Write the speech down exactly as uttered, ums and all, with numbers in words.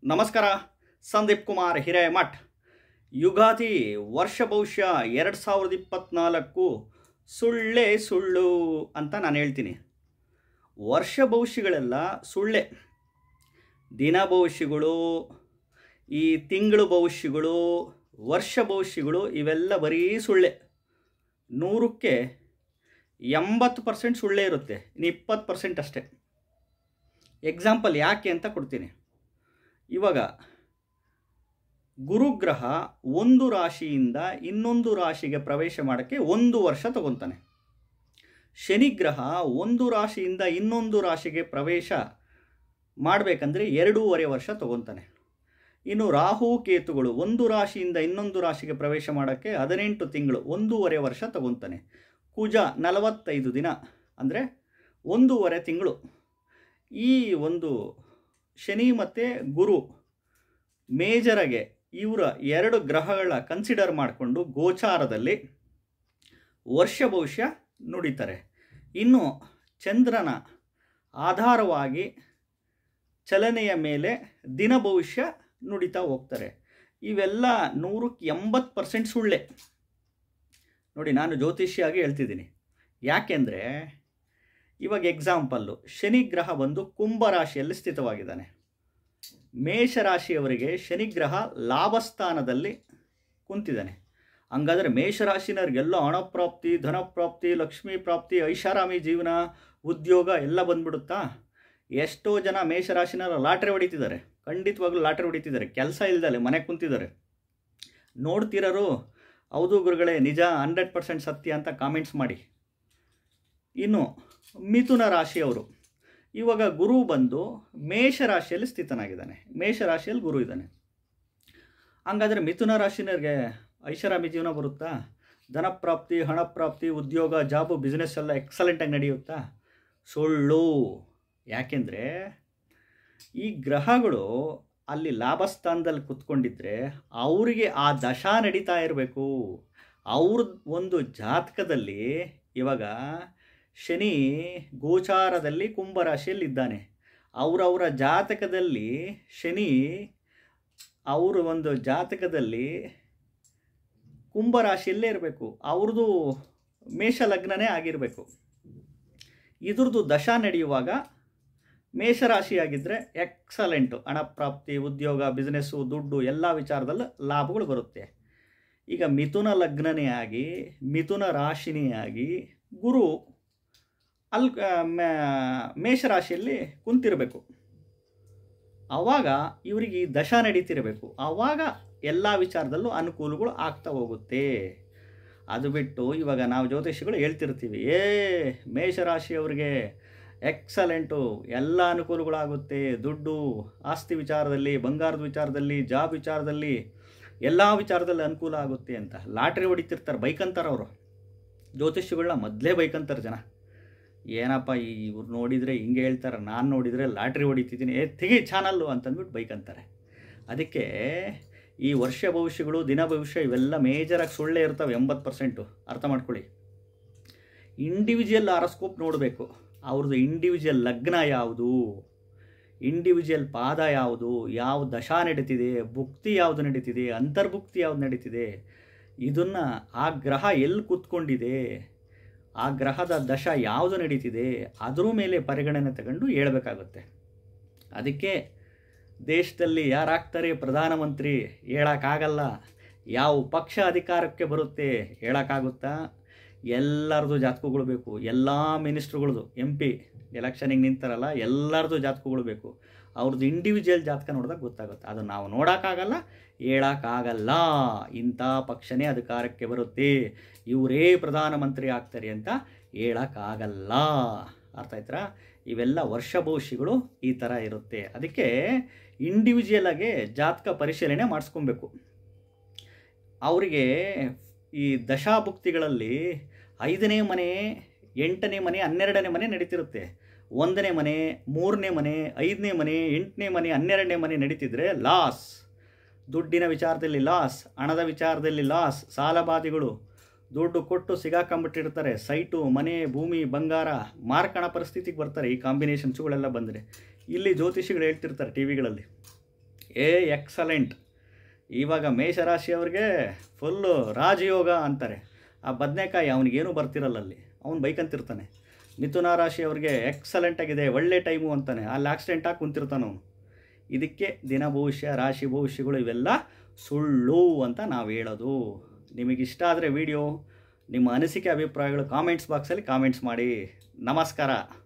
ನಮಸ್ಕಾರ. ಸಂದೀಪ್ ಕುಮಾರ್ ಹಿರೇಮಠ್. ಯುಗಾದಿ ವರ್ಷ ಭವಿಷ್ಯ ಎರಡು ಸಾವಿರದ ಇಪ್ಪತ್ತ್ನಾಲ್ಕು ಸುಳ್ಳೇ ಸುಳ್ಳು ಅಂತ ನಾನು ಹೇಳ್ತೀನಿ. ವರ್ಷ ಭವಿಷ್ಯಗಳೆಲ್ಲ ಸುಳ್ಳೆ. ದಿನ ಭವಿಷ್ಯಗಳು, ಈ ತಿಂಗಳು ಭವಿಷ್ಯಗಳು, ವರ್ಷ ಭವಿಷ್ಯಗಳು ಇವೆಲ್ಲ ಬರೀ ಸುಳ್ಳೆ. ನೂರಕ್ಕೆ ಎಂಬತ್ತು ಪರ್ಸೆಂಟ್ ಸುಳ್ಳೇ ಇರುತ್ತೆ, ಇನ್ನು ಇಪ್ಪತ್ತು ಪರ್ಸೆಂಟ್ ಅಷ್ಟೇ. ಎಕ್ಸಾಂಪಲ್ ಯಾಕೆ ಅಂತ ಕೊಡ್ತೀನಿ. ಇವಾಗ ಗುರುಗ್ರಹ ಒಂದು ರಾಶಿಯಿಂದ ಇನ್ನೊಂದು ರಾಶಿಗೆ ಪ್ರವೇಶ ಮಾಡೋಕ್ಕೆ ಒಂದು ವರ್ಷ ತಗೊತಾನೆ. ಶನಿಗ್ರಹ ಒಂದು ರಾಶಿಯಿಂದ ಇನ್ನೊಂದು ರಾಶಿಗೆ ಪ್ರವೇಶ ಮಾಡಬೇಕಂದ್ರೆ ಎರಡೂವರೆ ವರ್ಷ ತಗೊತಾನೆ. ಇನ್ನು ರಾಹು ಕೇತುಗಳು ಒಂದು ರಾಶಿಯಿಂದ ಇನ್ನೊಂದು ರಾಶಿಗೆ ಪ್ರವೇಶ ಮಾಡೋಕ್ಕೆ ಹದಿನೆಂಟು ತಿಂಗಳು, ಒಂದೂವರೆ ವರ್ಷ ತಗೊತಾನೆ. ಕುಜ ನಲವತ್ತೈದು ದಿನ ಅಂದರೆ ಒಂದೂವರೆ ತಿಂಗಳು. ಈ ಒಂದು ಶನಿ ಮತ್ತು ಗುರು ಮೇಜರಾಗೆ ಇವರ ಎರಡು ಗ್ರಹಗಳ ಕನ್ಸಿಡರ್ ಮಾಡಿಕೊಂಡು ಗೋಚಾರದಲ್ಲಿ ವರ್ಷ ಭವಿಷ್ಯ ನುಡಿತಾರೆ. ಇನ್ನು ಚಂದ್ರನ ಆಧಾರವಾಗಿ ಚಲನೆಯ ಮೇಲೆ ದಿನ ಭವಿಷ್ಯ ನುಡಿತಾ ಹೋಗ್ತಾರೆ. ಇವೆಲ್ಲ ನೂರಕ್ಕೆ ಎಂಬತ್ತು ಪರ್ಸೆಂಟ್ ಸುಳ್ಳೆ. ನೋಡಿ, ನಾನು ಜ್ಯೋತಿಷಿಯಾಗಿ ಹೇಳ್ತಿದ್ದೀನಿ. ಯಾಕೆಂದರೆ ಇವಾಗ ಎಕ್ಸಾಂಪಲ್ಲು, ಶನಿಗ್ರಹ ಬಂದು ಕುಂಭರಾಶಿಯಲ್ಲಿ ಸ್ಥಿತವಾಗಿದ್ದಾನೆ. ಮೇಷರಾಶಿಯವರಿಗೆ ಶನಿಗ್ರಹ ಲಾಭಸ್ಥಾನದಲ್ಲಿ ಕುಂತಿದ್ದಾನೆ. ಹಂಗಾದರೆ ಮೇಷರಾಶಿನವ್ರಿಗೆಲ್ಲ ಹಣಪ್ರಾಪ್ತಿ, ಧನಪ್ರಾಪ್ತಿ, ಲಕ್ಷ್ಮೀ ಪ್ರಾಪ್ತಿ, ಐಷಾರಾಮಿ ಜೀವನ, ಉದ್ಯೋಗ ಎಲ್ಲ ಬಂದ್ಬಿಡುತ್ತಾ? ಎಷ್ಟೋ ಜನ ಮೇಷರಾಶಿನವರು ಲಾಟ್ರಿ ಹೊಡಿತಿದ್ದಾರೆ, ಖಂಡಿತವಾಗ್ಲೂ ಲಾಟ್ರಿ ಹೊಡಿತಿದ್ದಾರೆ, ಕೆಲಸ ಇಲ್ದಲೆ ಮನೆಗೆ ಕುಂತಿದ್ದಾರೆ. ನೋಡ್ತಿರೋರು ಹೌದು ಗುರುಗಳೇ ನಿಜ, ಹಂಡ್ರೆಡ್ ಪರ್ಸೆಂಟ್ ಸತ್ಯ ಅಂತ ಕಾಮೆಂಟ್ಸ್ ಮಾಡಿ. ಇನ್ನು ಮಿಥುನ ರಾಶಿಯವರು, ಇವಾಗ ಗುರು ಬಂದು ಮೇಷರಾಶಿಯಲ್ಲಿ ಸ್ಥಿತನಾಗಿದ್ದಾನೆ. ಮೇಷರಾಶಿಯಲ್ಲಿ ಗುರು ಇದ್ದಾನೆ. ಹಂಗಾದರೆ ಮಿಥುನ ರಾಶಿನವ್ರಿಗೆ ಐಷಾರಾಮಿ ಜೀವನ ಬರುತ್ತಾ? ಧನಪ್ರಾಪ್ತಿ, ಹಣಪ್ರಾಪ್ತಿ, ಉದ್ಯೋಗ, ಜಾಬು, ಬಿಸ್ನೆಸ್ ಎಲ್ಲ ಎಕ್ಸಲೆಂಟಾಗಿ ನಡೆಯುತ್ತಾ? ಸುಳ್ಳು. ಯಾಕೆಂದರೆ ಈ ಗ್ರಹಗಳು ಅಲ್ಲಿ ಲಾಭಸ್ಥಾನದಲ್ಲಿ ಕುತ್ಕೊಂಡಿದ್ರೆ ಅವರಿಗೆ ಆ ದಶಾ ನಡೀತಾ ಇರಬೇಕು. ಅವ್ರ ಒಂದು ಜಾತಕದಲ್ಲಿ ಇವಾಗ ಶನಿ ಗೋಚಾರದಲ್ಲಿ ಕುಂಭರಾಶಿಯಲ್ಲಿದ್ದಾನೆ. ಅವರವರ ಜಾತಕದಲ್ಲಿ ಶನಿ ಅವರು ಒಂದು ಜಾತಕದಲ್ಲಿ ಕುಂಭರಾಶಿಯಲ್ಲೇ ಇರಬೇಕು. ಅವ್ರದ್ದು ಮೇಷ ಲಗ್ನನೇ ಆಗಿರಬೇಕು. ಇದ್ರದ್ದು ದಶಾ ನಡೆಯುವಾಗ ಮೇಷರಾಶಿಯಾಗಿದ್ದರೆ ಎಕ್ಸಲೆಂಟು, ಹಣಪ್ರಾಪ್ತಿ, ಉದ್ಯೋಗ, ಬಿಸ್ನೆಸ್ಸು, ದುಡ್ಡು ಎಲ್ಲ ವಿಚಾರದಲ್ಲೂ ಲಾಭಗಳು ಬರುತ್ತೆ. ಈಗ ಮಿಥುನ ಲಗ್ನನೇ ಆಗಿ ಮಿಥುನ ರಾಶಿನೇ ಆಗಿ ಗುರು ಅಲ್ಲಿ ಮೇಷರಾಶಿಯಲ್ಲಿ ಕುಂತಿರಬೇಕು. ಆವಾಗ ಇವರಿಗೆ ಈ ದಶಾ ನಡೀತಿರಬೇಕು. ಆವಾಗ ಎಲ್ಲ ವಿಚಾರದಲ್ಲೂ ಅನುಕೂಲಗಳು ಆಗ್ತಾ ಹೋಗುತ್ತೆ. ಅದು ಬಿಟ್ಟು ಇವಾಗ ನಾವು ಜ್ಯೋತಿಷಿಗಳು ಹೇಳ್ತಿರ್ತೀವಿ, ಏ ಮೇಷರಾಶಿಯವ್ರಿಗೆ ಎಕ್ಸಲೆಂಟು, ಎಲ್ಲ ಅನುಕೂಲಗಳಾಗುತ್ತೆ, ದುಡ್ಡು ಆಸ್ತಿ ವಿಚಾರದಲ್ಲಿ, ಬಂಗಾರದ ವಿಚಾರದಲ್ಲಿ, ಜಾಬ್ ವಿಚಾರದಲ್ಲಿ, ಎಲ್ಲ ವಿಚಾರದಲ್ಲಿ ಅನುಕೂಲ ಆಗುತ್ತೆ ಅಂತ ಲಾಟ್ರಿ ಹೊಡಿತಿರ್ತಾರೆ. ಬೈಕಂತಾರೆ ಅವರು ಜ್ಯೋತಿಷಿಗಳನ್ನ ಮೊದಲೇ ಬೈಕಂತಾರೆ ಜನ. ಏನಪ್ಪ ಇವ್ರು ನೋಡಿದರೆ ಹಿಂಗೆ ಹೇಳ್ತಾರೆ, ನಾನು ನೋಡಿದರೆ ಲಾಟ್ರಿ ಹೊಡಿತಿದ್ದೀನಿ, ಏ ತೆಗಿ ಚಾನಲ್ಲು ಅಂತಂದ್ಬಿಟ್ಟು ಬೈಕಂತಾರೆ. ಅದಕ್ಕೆ ಈ ವರ್ಷ ಭವಿಷ್ಯಗಳು, ದಿನ ಭವಿಷ್ಯ ಇವೆಲ್ಲ ಮೇಜರಾಗಿ ಸುಳ್ಳೇ ಇರ್ತವೆ. ಎಂಬತ್ತು ಪರ್ಸೆಂಟು ಅರ್ಥ ಮಾಡ್ಕೊಳ್ಳಿ. ಇಂಡಿವಿಜುವಲ್ ಹಾರೋಸ್ಕೋಪ್ ನೋಡಬೇಕು. ಅವ್ರದ್ದು ಇಂಡಿವಿಜುವಲ್ ಲಗ್ನ ಯಾವುದು, ಇಂಡಿವಿಜುವಲ್ ಪಾದ ಯಾವುದು, ಯಾವ ದಶಾ ನಡೀತಿದೆ, ಭುಕ್ತಿ ಯಾವುದು ನಡೀತಿದೆ, ಅಂತರ್ಭುಕ್ತಿ ಯಾವುದು ನಡೀತಿದೆ, ಇದನ್ನು ಆ ಗ್ರಹ ಎಲ್ಲಿ ಕೂತ್ಕೊಂಡಿದೆ, ಆ ಗ್ರಹದ ದಶ ಯಾವುದು ನಡೀತಿದೆ, ಅದರ ಮೇಲೆ ಪರಿಗಣನೆ ತಗೊಂಡು ಹೇಳಬೇಕಾಗುತ್ತೆ. ಅದಕ್ಕೆ ದೇಶದಲ್ಲಿ ಯಾರಾಗ್ತಾರೆ ಪ್ರಧಾನಮಂತ್ರಿ ಹೇಳೋಕ್ಕಾಗಲ್ಲ. ಯಾವ ಪಕ್ಷ ಅಧಿಕಾರಕ್ಕೆ ಬರುತ್ತೆ ಹೇಳೋಕ್ಕಾಗುತ್ತಾ? ಎಲ್ಲರದು ಜಾತಕಗಳು ಬೇಕು. ಎಲ್ಲ ಮಿನಿಸ್ಟ್ರುಗಳದು, ಎಂ ಪಿ ಎಲೆಕ್ಷನಿಗೆ ನಿಂತಾರಲ್ಲ, ಎಲ್ಲರದು ಜಾತಕಗಳು ಬೇಕು. ಅವ್ರದ್ದು ಇಂಡಿವಿಜುವಲ್ ಜಾತಕ ನೋಡಿದಾಗ ಗೊತ್ತಾಗುತ್ತೆ. ಅದು ನಾವು ನೋಡೋಕ್ಕಾಗಲ್ಲ, ಹೇಳೋಕ್ಕಾಗಲ್ಲ. ಇಂಥ ಪಕ್ಷನೇ ಅಧಿಕಾರಕ್ಕೆ ಬರುತ್ತೆ, ಇವರೇ ಪ್ರಧಾನಮಂತ್ರಿ ಆಗ್ತಾರೆ ಅಂತ ಹೇಳೋಕ್ಕಾಗಲ್ಲ. ಅರ್ಥ ಆಯ್ತಾ? ಇವೆಲ್ಲ ವರ್ಷ ಭವಿಷ್ಯಗಳು ಈ ಥರ ಇರುತ್ತೆ. ಅದಕ್ಕೆ ಇಂಡಿವಿಜುವಲ್ ಆಗಿ ಜಾತಕ ಪರಿಶೀಲನೆ ಮಾಡಿಸ್ಕೊಬೇಕು. ಅವರಿಗೆ ಈ ದಶಾಭುಕ್ತಿಗಳಲ್ಲಿ ಐದನೇ ಮನೆ, ಎಂಟನೇ ಮನೆ, ಹನ್ನೆರಡನೇ ಮನೆ ನಡೀತಿರುತ್ತೆ. ಒಂದನೇ ಮನೆ, ಮೂರನೇ ಮನೆ, ಐದನೇ ಮನೆ, ಎಂಟನೇ ಮನೆ, ಹನ್ನೆರಡನೇ ಮನೆ ನಡೀತಿದ್ರೆ ಲಾಸ್. ದುಡ್ಡಿನ ವಿಚಾರದಲ್ಲಿ ಲಾಸ್, ಹಣದ ವಿಚಾರದಲ್ಲಿ ಲಾಸ್, ಸಾಲಬಾಧಿಗಳು, ದುಡ್ಡು ಕೊಟ್ಟು ಸಿಗಾಕೊಂಬಿಟ್ಟಿರ್ತಾರೆ. ಸೈಟು, ಮನೆ, ಭೂಮಿ, ಬಂಗಾರ ಮಾರ್ಕಣ ಪರಿಸ್ಥಿತಿಗೆ ಬರ್ತಾರೆ ಈ ಕಾಂಬಿನೇಷನ್ಸ್ಗಳೆಲ್ಲ ಬಂದರೆ. ಇಲ್ಲಿ ಜ್ಯೋತಿಷಿಗಳು ಹೇಳ್ತಿರ್ತಾರೆ ಟಿ ವಿಗಳಲ್ಲಿ, ಏ ಎಕ್ಸಲೆಂಟ್. ಇವಾಗ ಮೇಷರಾಶಿಯವ್ರಿಗೆ ಫುಲ್ಲು ರಾಜಯೋಗ ಅಂತಾರೆ. ಆ ಬದನೆಕಾಯಿ ಅವನಿಗೇನು ಬರ್ತಿರಲ್ಲ, ಅಲ್ಲಿ ಅವ್ನು ಬೈಕಂತಿರ್ತಾನೆ. ಮಿಥುನ ರಾಶಿಯವ್ರಿಗೆ ಎಕ್ಸಲೆಂಟಾಗಿದೆ, ಒಳ್ಳೆ ಟೈಮು ಅಂತಾನೆ, ಅಲ್ಲಿ ಆಕ್ಸಿಡೆಂಟ್ ಆಗಿ ಕುಂತಿರ್ತಾನೆ ಅವನು. ಇದಕ್ಕೆ ದಿನ ಭವಿಷ್ಯ, ರಾಶಿ ಭವಿಷ್ಯಗಳು ಇವೆಲ್ಲ ಸುಳ್ಳು ಅಂತ ನಾವು ಹೇಳೋದು. ನಿಮಗಿಷ್ಟ ಆದರೆ ವಿಡಿಯೋ, ನಿಮ್ಮ ಅನಿಸಿಕೆ ಅಭಿಪ್ರಾಯಗಳು ಕಾಮೆಂಟ್ಸ್ ಬಾಕ್ಸಲ್ಲಿ ಕಾಮೆಂಟ್ಸ್ ಮಾಡಿ. ನಮಸ್ಕಾರ.